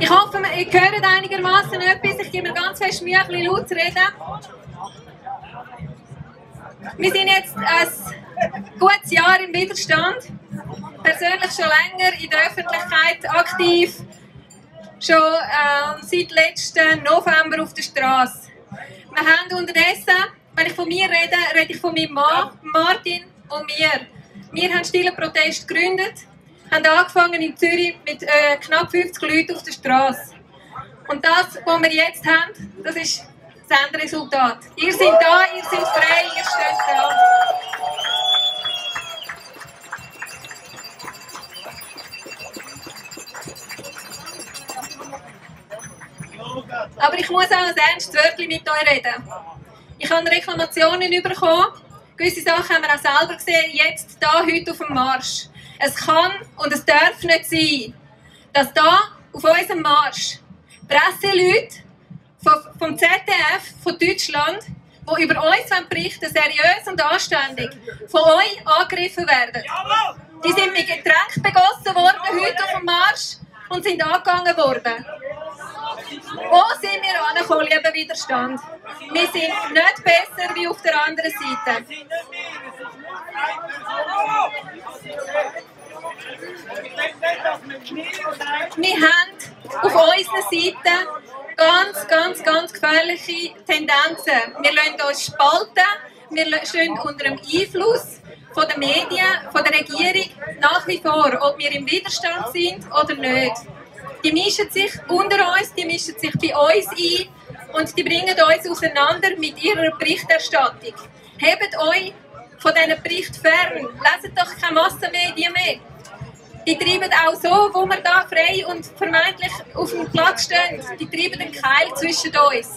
Ich hoffe, ihr hört einigermaßen etwas. Ich gebe mir ganz fest Mühe, ein bisschen laut zu reden. Wir sind jetzt ein gutes Jahr im Widerstand. Persönlich schon länger in der Öffentlichkeit aktiv. Schon seit letzten November auf der Straße. Wir haben unterdessen, wenn ich von mir rede, rede ich von meinem Mann, Martin und mir. Wir haben Stiller Protest gegründet, haben angefangen in Zürich mit knapp 50 Leuten auf der Straße. Und das, was wir jetzt haben, das ist das Endresultat. Ihr seid da, ihr seid frei, ihr steht da. Aber ich muss auch ein ernstes Wörtchen mit euch reden. Ich habe Reklamationen bekommen. Gewisse Sachen haben wir auch selber gesehen, jetzt, da, heute auf dem Marsch. Es kann und es darf nicht sein, dass da auf unserem Marsch Presseleute vom ZDF, von Deutschland, die über uns berichten, seriös und anständig, von euch angegriffen werden. Die sind mit Getränk begossen worden heute auf dem Marsch und sind angegangen worden. Wo sind wir angekommen, lieber Widerstand? Wir sind nicht besser wie auf der anderen Seite. Wir haben auf unserer Seite ganz gefährliche Tendenzen. Wir lassen uns spalten, wir stehen unter dem Einfluss von den Medien, von der Regierung, nach wie vor, ob wir im Widerstand sind oder nicht. Die mischen sich unter uns, die mischen sich bei uns ein und die bringen uns auseinander mit ihrer Berichterstattung. Hebt euch von diesen Berichten fern, leset doch keine Massenmedien mehr. Die treiben auch so, wo wir da frei und vermeintlich auf dem Platz stehen, die treiben den Keil zwischen uns.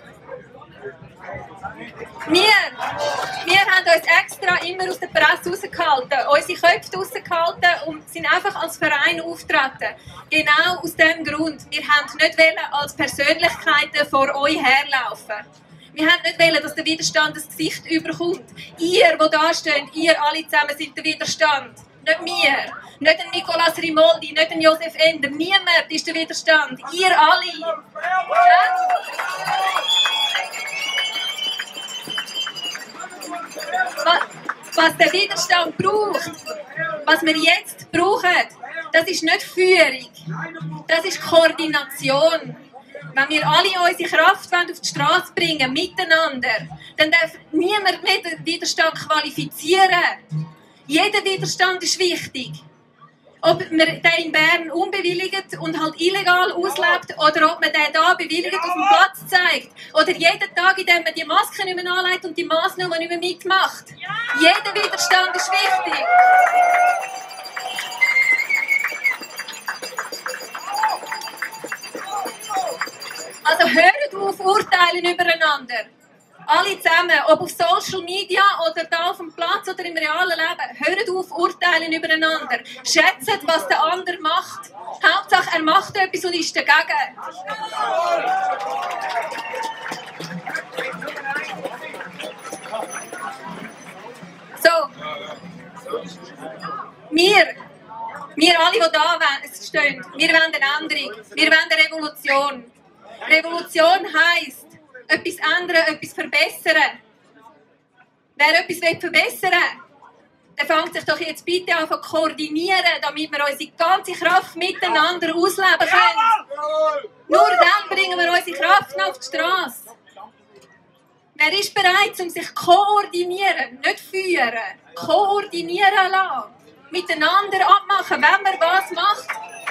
Wir haben uns extra immer aus der Presse rausgehalten, unsere Köpfe rausgehalten und sind einfach als Verein auftreten. Genau aus diesem Grund. Wir wollten nicht als Persönlichkeiten vor euch herlaufen. Wir wollten nicht, dass der Widerstand das Gesicht überkommt. Ihr, die da steht, ihr alle zusammen sind der Widerstand. Nicht wir. Nicht ein Nicolas Rimoldi, nicht ein Josef Ender. Niemand ist der Widerstand. Ihr alle. Ja? Was der Widerstand braucht, was wir jetzt brauchen, das ist nicht Führung, das ist Koordination. Wenn wir alle unsere Kraft auf die Straße bringen, miteinander, dann darf niemand mehr den Widerstand qualifizieren. Jeder Widerstand ist wichtig. Ob man den in Bern unbewilligt und halt illegal auslebt oder ob man den hier bewilligt auf dem Platz zeigt. Oder jeden Tag, indem man die Maske nicht mehr anlegt und die Massnahmen nicht mehr mitmacht. Jeder Widerstand ist wichtig. Also hört auf, urteilen übereinander. Alle zusammen, ob auf Social Media oder da auf dem Platz oder im realen Leben, hört auf, urteilen übereinander. Schätzt, was der andere macht. Hauptsache, er macht etwas und ist dagegen. So. Wir alle, die da stehen, wir wollen eine Änderung. Wir wollen eine Revolution. Revolution heisst, etwas ändern, etwas verbessern. Wer etwas verbessern will, der fängt sich doch jetzt bitte an zu koordinieren, damit wir unsere ganze Kraft miteinander ausleben können. Nur dann bringen wir unsere Kraft auf die Straße. Wer ist bereit, um sich zu koordinieren, nicht führen, koordinieren lassen, miteinander abmachen, wenn man was macht?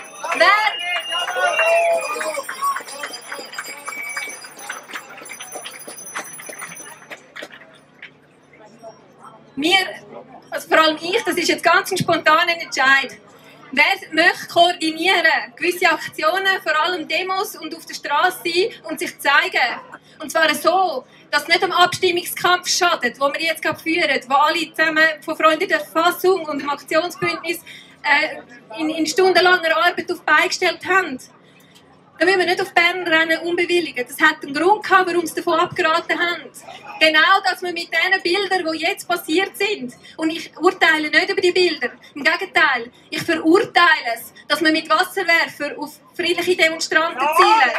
Also vor allem ich, das ist jetzt ganz ein spontaner Entscheid. Wer möchte koordinieren, gewisse Aktionen, vor allem Demos und auf der Straße sein und sich zeigen? Und zwar so, dass es nicht am Abstimmungskampf schadet, den wir jetzt gerade führen, wo alle zusammen von Freunden der Verfassung und dem Aktionsbündnis in stundenlanger Arbeit auf die Beine gestellt haben. dann müssen wir nicht auf Bern rennen unbewilligen. Das hat einen Grund gehabt, warum sie davon abgeraten haben. Genau, dass wir mit diesen Bildern, die jetzt passiert sind, und ich urteile nicht über die Bilder, im Gegenteil, ich verurteile es, dass man mit Wasserwerfer auf friedliche Demonstranten zielt.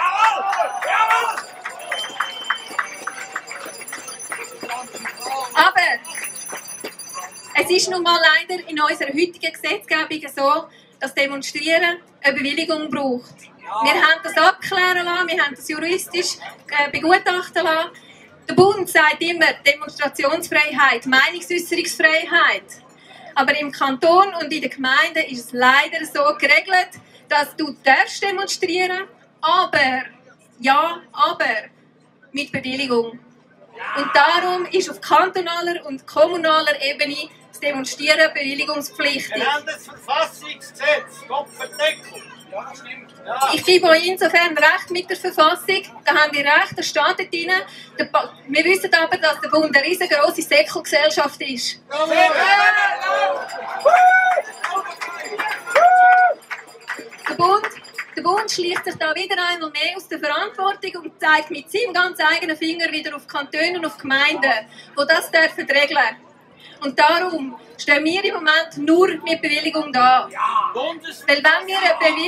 Aber es ist nun mal leider in unserer heutigen Gesetzgebung so, dass Demonstrieren eine Bewilligung braucht. Wir haben das abklären lassen, wir haben das juristisch begutachten lassen. Der Bund sagt immer Demonstrationsfreiheit, Meinungsäußerungsfreiheit. Aber im Kanton und in den Gemeinden ist es leider so geregelt, dass du darfst demonstrieren, aber mit Bewilligung. Und darum ist auf kantonaler und kommunaler Ebene das Demonstrieren bewilligungspflichtig. Wir haben das Verfassungsgesetz, Kopfendeckel. Ja, das stimmt. Ja. Ich gebe euch insofern recht mit der Verfassung, da haben wir recht, da steht dort drin. Wir wissen aber, dass der Bund eine riesengroße Säckelgesellschaft ist. Der Bund schleicht sich da wieder einmal mehr aus der Verantwortung und zeigt mit seinem ganz eigenen Finger wieder auf die Kantone und auf die Gemeinden, die das dürfen regeln. Und darum stehen wir im Moment nur mit Bewilligung da. Weil wenn wir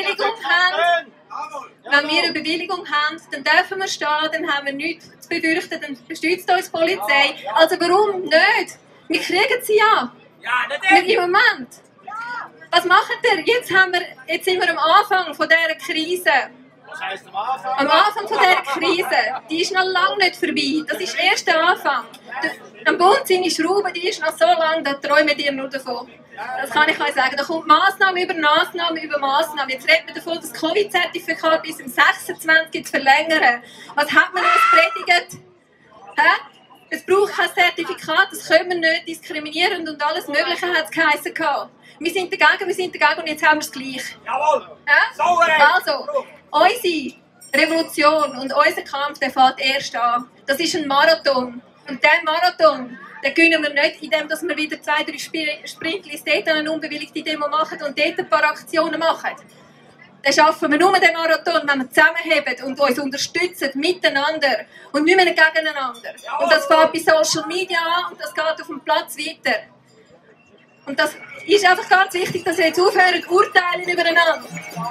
eine Bewilligung haben, dann dürfen wir stehen, dann haben wir nichts zu befürchten, dann bestützt uns die Polizei. Also warum nicht? Wir kriegen sie ja. Im Moment. Was macht ihr? Jetzt sind wir am Anfang von dieser Krise. Was heisst am Anfang? Am Anfang von dieser Krise. Die ist noch lange nicht vorbei. Das ist erst der Anfang. Am Bund seine Schraube, die ist noch so lang, da träumen die nur davon. Das kann ich euch sagen. Da kommt Massnahme über Massnahme über Massnahme. Jetzt redet man davon, das Covid-Zertifikat bis zum 26 zu verlängern. Was hat man uns predigt? Es braucht kein Zertifikat, das können wir nicht, diskriminierend und alles Mögliche hat es geheissen. Wir sind dagegen und jetzt haben wir es gleich. Jawohl! Also, unsere Revolution und unser Kampf, der fängt erst an. Das ist ein Marathon. Und diesen Marathon, den gewinnen wir nicht, indem wir wieder 2-3 Sprintlis dort eine unbewilligte Demo machen und dort ein paar Aktionen machen. Dann schaffen wir nur den Marathon, wenn wir zusammenheben und uns unterstützen miteinander und nicht mehr gegeneinander. Und das fängt bei Social Media an und das geht auf dem Platz weiter. Und das ist einfach ganz wichtig, dass ihr jetzt aufhört, urteilen übereinander.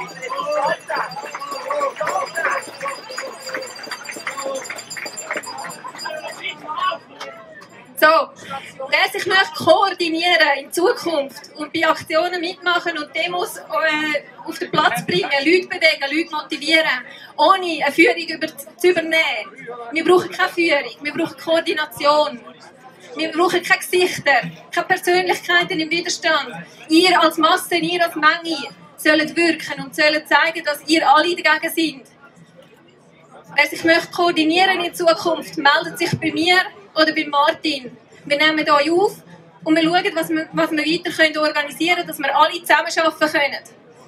So, wer sich möchte koordinieren in Zukunft und bei Aktionen mitmachen und Demos auf den Platz bringen, Leute bewegen, Leute motivieren, ohne eine Führung zu übernehmen. Wir brauchen keine Führung, wir brauchen Koordination. Wir brauchen keine Gesichter, keine Persönlichkeiten im Widerstand. Ihr als Masse, ihr als Menge sollt wirken und sollt zeigen, dass ihr alle dagegen sind. Wer sich möchte koordinieren in Zukunft, meldet sich bei mir oder bei Martin. Wir nehmen euch auf und wir schauen, was wir weiter organisieren können, dass wir alle zusammenarbeiten können.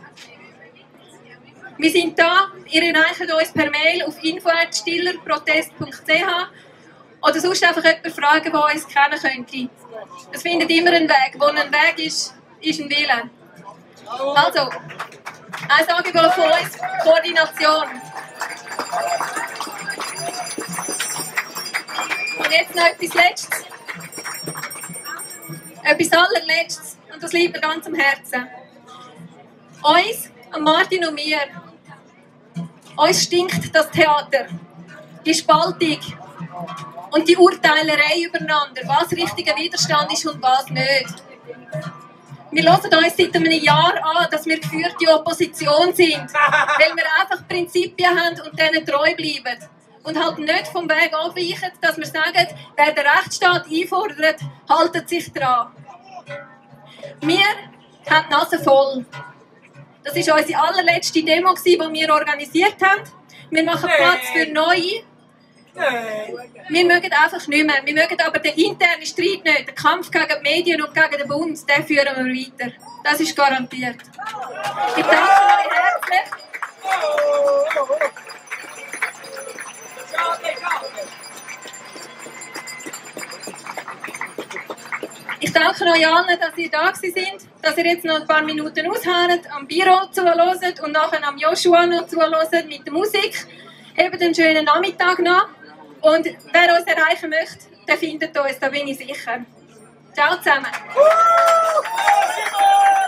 Wir sind da, ihr erreicht uns per Mail auf info@stillerprotest.ch oder sonst einfach jemanden fragen, der uns kennen könnte. Es findet immer einen Weg. Wo ein Weg ist, ist ein Wille. Also, ein Angebot von uns, Koordination. Und jetzt noch etwas Letztes. Etwas Allerletztes. Und das liegt mir ganz am Herzen. Uns, Martin und mir, uns stinkt das Theater. Die Spaltung. Und die Urteilerei übereinander, was richtiger Widerstand ist und was nicht. Wir hören uns seit einem Jahr an, dass wir geführte Opposition sind, weil wir einfach Prinzipien haben und denen treu bleiben. Und halt nicht vom Weg abweichen, dass wir sagen, wer den Rechtsstaat einfordert, haltet sich dran. Wir haben die Nase voll. Das war unsere allerletzte Demo, die wir organisiert haben. Wir machen Platz für neue. Wir mögen einfach nicht mehr. Wir mögen aber den internen Streit nicht. Den Kampf gegen die Medien und gegen den Bund, den führen wir weiter. Das ist garantiert. Ich danke euch herzlich. Ich danke euch allen, dass ihr da sind. dass ihr jetzt noch ein paar Minuten ausharrt, am Büro zuhört und nachher am Joshua noch zuhört mit der Musik. Habt einen schönen Nachmittag noch. Und wer uns erreichen möchte, der findet uns, da bin ich sicher. Ciao zusammen.